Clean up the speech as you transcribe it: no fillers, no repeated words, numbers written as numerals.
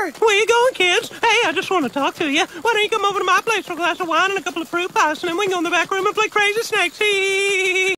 Herbert! Where you going, kids? Hey, I just want to talk to you. Why don't you come over to my place for a glass of wine and a couple of fruit pies, and then we can go in the back room and play crazy snakes?